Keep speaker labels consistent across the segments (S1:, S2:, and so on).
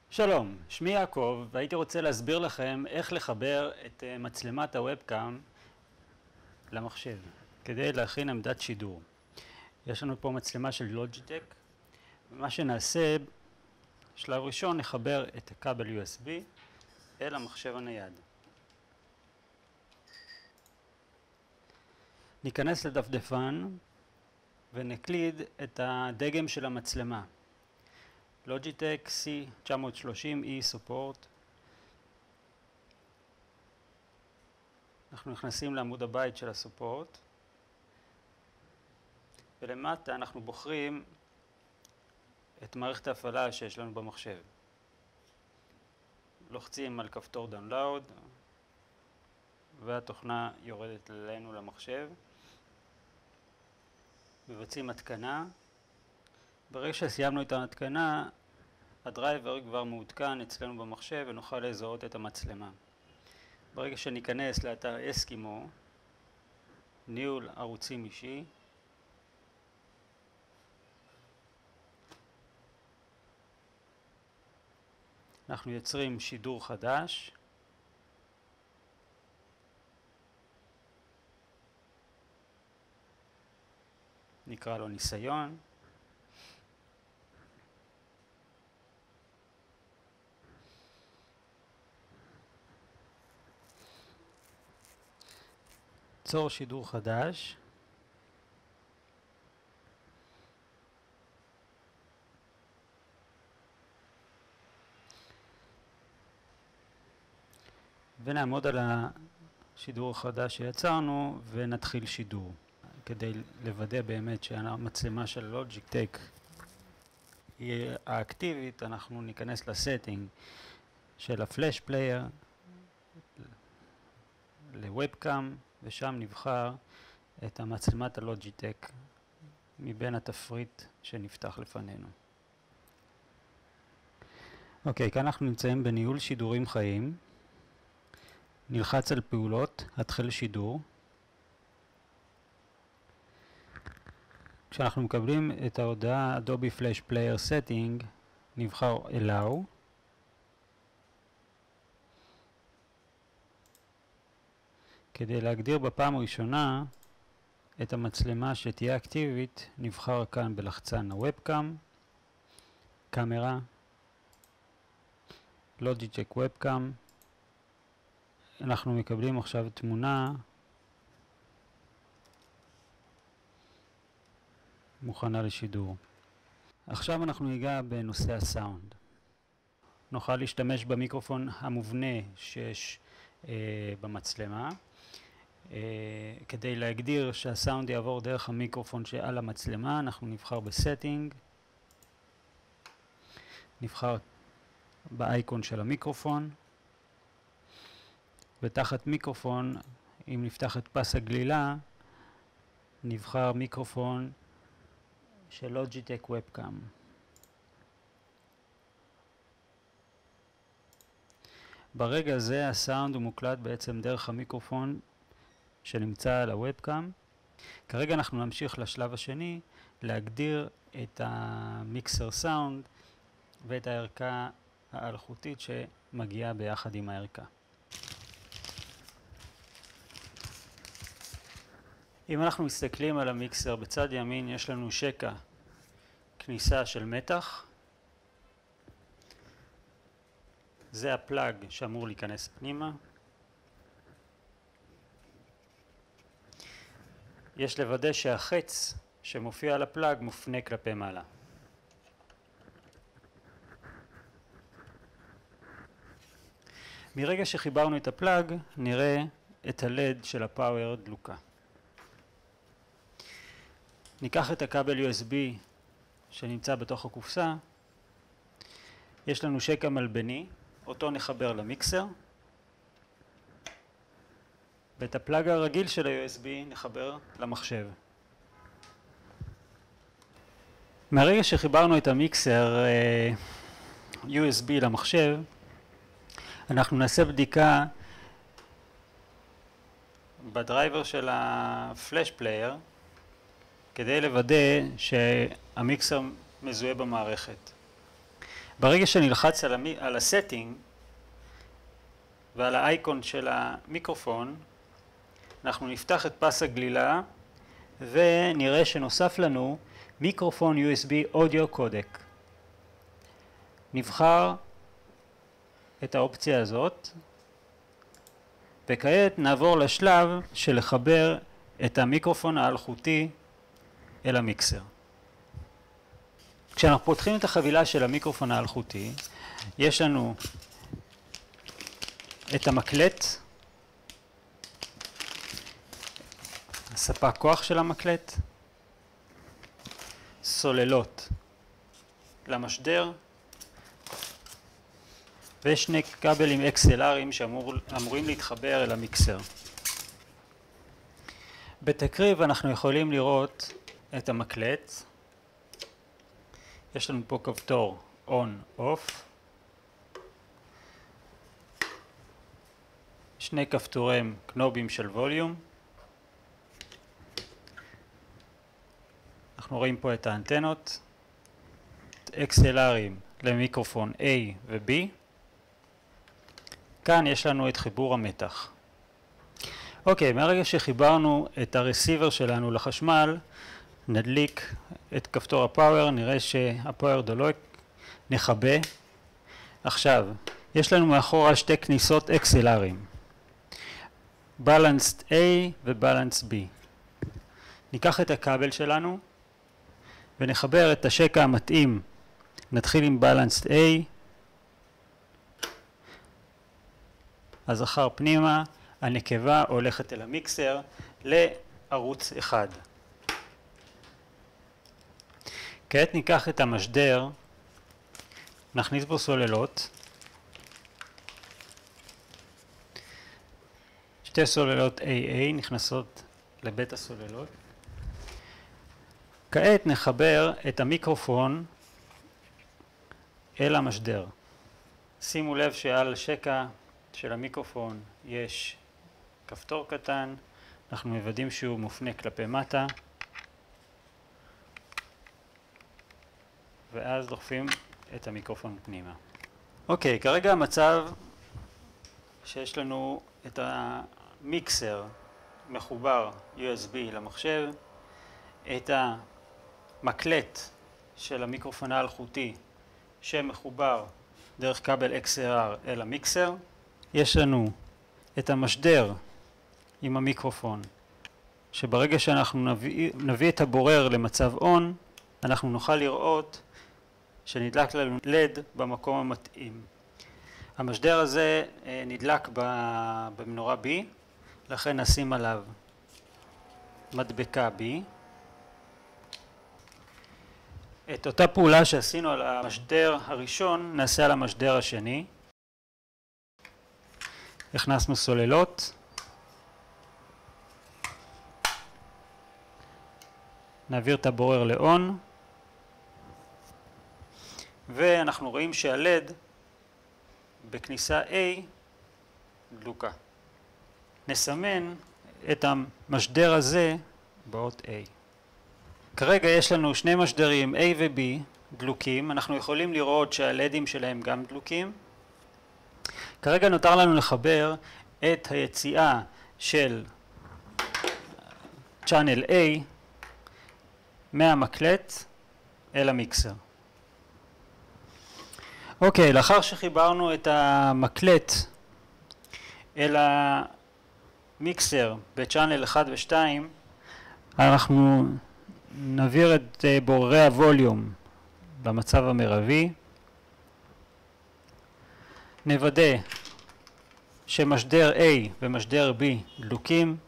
S1: שלום, שמי יעקב והייתי רוצה להסביר לכם איך לחבר את מצלמת הוובקאם למחשב כדי להכין עמדת שידור. יש לנו פה מצלמה של לוג'יטק, ומה שנעשה, שלב ראשון נחבר את הכבל USB אל המחשב הנייד. ניכנס לדפדפן ונקליד את הדגם של המצלמה. לוג'יטק C930E Support. אנחנו נכנסים לעמוד הבית של הסופורט, ולמטה אנחנו בוחרים את מערכת ההפעלה שיש לנו במחשב. לוחצים על כפתור Download, והתוכנה יורדת אלינו למחשב. מבצעים התקנה. ברגע שסיימנו את ההתקנה, הדרייבר כבר מעודכן אצלנו במחשב ונוכל לזהות את המצלמה. ברגע שניכנס לאתר אסקימו, ניהול ערוצים אישי, אנחנו יוצרים שידור חדש. נקרא לו ניסיון. צור שידור חדש. ונעמוד על השידור החדש שיצרנו ונתחיל שידור. כדי לוודא באמת שהמצלמה של לוג'יטק היא האקטיבית, אנחנו ניכנס לסטינג של הפלאש פלייר, לוובקאם, ושם נבחר את המצלמת הלוג'יטק מבין התפריט שנפתח לפנינו. אוקיי, כאן אנחנו נמצאים בניהול שידורים חיים. נלחץ על פעולות, התחיל שידור. כשאנחנו מקבלים את ההודעה Adobe Flash Player Setting, נבחר Allow. כדי להגדיר בפעם הראשונה את המצלמה שתהיה אקטיבית, נבחר כאן בלחצן הוובקאם, קאמרה, לוג'יטק וובקאם. אנחנו מקבלים עכשיו תמונה מוכנה לשידור. עכשיו אנחנו ניגע בנושא הסאונד. נוכל להשתמש במיקרופון המובנה שיש במצלמה. כדי להגדיר שהסאונד יעבור דרך המיקרופון שעל המצלמה, אנחנו נבחר בסטינג, נבחר באייקון של המיקרופון, ותחת מיקרופון, אם נפתח את פס הגלילה, נבחר מיקרופון של לוג'יטק וובקאם. ברגע הזה הסאונד הוא מוקלט בעצם דרך המיקרופון שנמצא על הוובקאם. כרגע אנחנו נמשיך לשלב השני, להגדיר את המיקסר סאונד ואת הערכה האלחוטית שמגיעה ביחד עם הערכה. אם אנחנו מסתכלים על המיקסר בצד ימין, יש לנו שקע כניסה של מתח. זה הפלאג שאמור להיכנס פנימה. יש לוודא שהחץ שמופיע על הפלאג מופנה כלפי מעלה. מרגע שחיברנו את הפלאג, נראה את הלד של הפאוור דלוקה. ניקח את הכבל USB שנמצא בתוך הקופסה. יש לנו שקע מלבני, אותו נחבר למיקסר. ואת הפלאג הרגיל של ה-USB נחבר למחשב. מהרגע שחיברנו את המיקסר USB למחשב, אנחנו נעשה בדיקה בדרייבר של הפלאש פלייר כדי לוודא שהמיקסר מזוהה במערכת. ברגע שנלחץ על הסטינג ועל האייקון של המיקרופון, אנחנו נפתח את פס הגלילה ונראה שנוסף לנו מיקרופון USB אודיו קודק. נבחר את האופציה הזאת, וכעת נעבור לשלב של לחבר את המיקרופון האלחוטי אל המיקסר. כשאנחנו פותחים את החבילה של המיקרופון האלחוטי, יש לנו את המקלט, הספק כוח של המקלט, סוללות למשדר, ושני כבלים XLR'ים שאמורים להתחבר אל המיקסר. בתקריב אנחנו יכולים לראות את המקלט. יש לנו פה כפתור on/off, שני כפתורי קנובים של ווליום. אנחנו רואים פה את האנטנות, XLR'ים למיקרופון A ו-B. כאן יש לנו את חיבור המתח. אוקיי, מהרגע שחיברנו את הרסיבר שלנו לחשמל, נדליק את כפתור הפאוור, נראה שהפאוור דולק, נכבה. עכשיו, יש לנו מאחורה שתי כניסות XLR'ים, Balanced A ו-Balanced B. ניקח את הכבל שלנו ונחבר את השקע המתאים. נתחיל עם Balanced A, הזכר פנימה, הנקבה הולכת אל המיקסר לערוץ 1. כעת ניקח את המשדר, נכניס בו סוללות, שתי סוללות AA נכנסות לבית הסוללות. כעת נחבר את המיקרופון אל המשדר. שימו לב שעל השקע של המיקרופון יש כפתור קטן, אנחנו מוודאים שהוא מופנה כלפי מטה, ואז דוחפים את המיקרופון פנימה. אוקיי, כרגע המצב שיש לנו את המיקסר מחובר USB למחשב, את המקלט של המיקרופון האלחוטי שמחובר דרך כבל XLR אל המיקסר. יש לנו את המשדר עם המיקרופון, שברגע שאנחנו נביא את הבורר למצב ON, אנחנו נוכל לראות שנדלק לנו LED במקום המתאים. המשדר הזה נדלק במנורה B, לכן נשים עליו מדבקה B. את אותה פעולה שעשינו על המשדר הראשון נעשה על המשדר השני. הכנסנו סוללות, נעביר את הבורר לאון, ואנחנו רואים שהלד בכניסה A דלוקה. נסמן את המשדר הזה באות A. כרגע יש לנו שני משדרים A ו-B דלוקים, אנחנו יכולים לראות שהלדים שלהם גם דלוקים. כרגע נותר לנו לחבר את היציאה של צ'אנל A מהמקלט אל המיקסר. אוקיי, לאחר שחיברנו את המקלט אל המיקסר בצ'אנל 1 ו-2, אנחנו נעביר את בוררי הווליום במצב המרבי. נוודא שמשדר A ומשדר B דלוקים.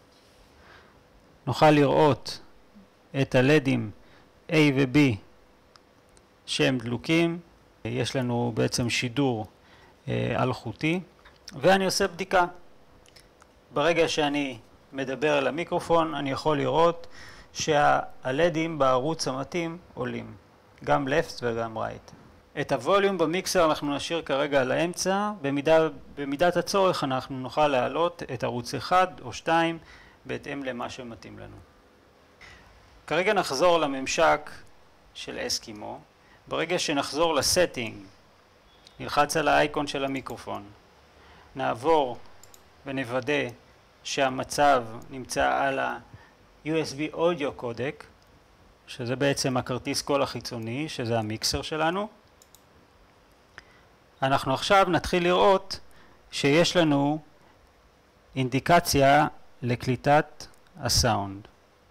S1: נוכל לראות את הלדים A ו-B שהם דלוקים. יש לנו בעצם שידור אלחוטי, ואני עושה בדיקה. ברגע שאני מדבר על המיקרופון אני יכול לראות שהלדים בערוץ המתאים עולים, גם left וגם right. את הווליום במיקסר אנחנו נשאיר כרגע על האמצע, במידת הצורך אנחנו נוכל להעלות את ערוץ 1 או 2 בהתאם למה שמתאים לנו. כרגע נחזור לממשק של אסקימו, ברגע שנחזור לסטינג, נלחץ על האייקון של המיקרופון, נעבור ונוודא שהמצב נמצא על ה-USB Audio Codec, שזה בעצם הכרטיס קול החיצוני, שזה המיקסר שלנו. אנחנו עכשיו נתחיל לראות שיש לנו אינדיקציה לקליטת הסאונד.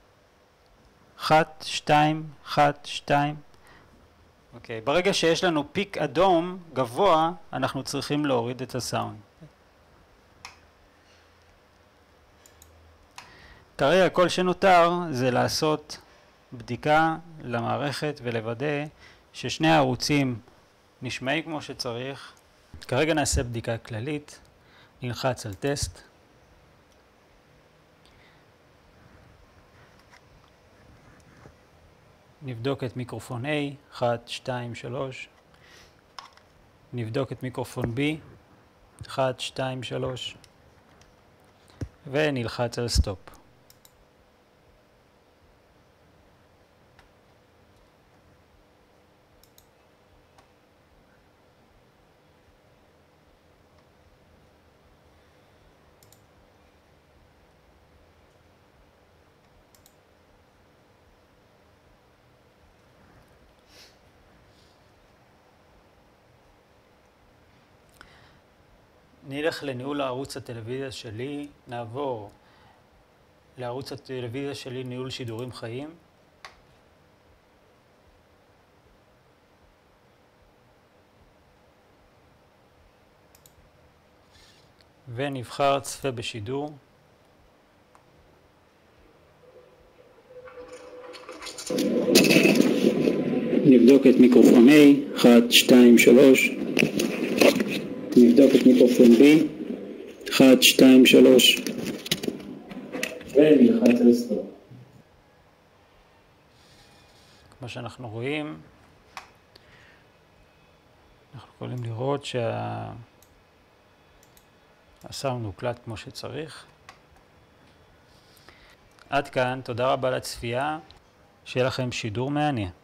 S1: 1, 2, 1, 2. אוקיי, ברגע שיש לנו פיק אדום גבוה, אנחנו צריכים להוריד את הסאונד. כרגע כל שנותר זה לעשות בדיקה למערכת ולוודא ששני הערוצים נשמעים כמו שצריך. כרגע נעשה בדיקה כללית, נלחץ על טסט. נבדוק את מיקרופון A, 1, 2, 3. נבדוק את מיקרופון B, 1, 2, 3. ונלחץ על סטופ. נלך לניהול ערוץ הטלוויזיה שלי, נעבור לערוץ הטלוויזיה שלי ניהול שידורים חיים. ונבחר צפה בשידור. נבדוק את מיקרופון A, 1, 2, 3. נבדוק את מיקרופון B, 1, 2, 3. ונלחץ על סטופ. כמו שאנחנו רואים, אנחנו יכולים לראות שהסאונד הוקלט כמו שצריך. עד כאן, תודה רבה לצפייה, שיהיה לכם שידור מעניין.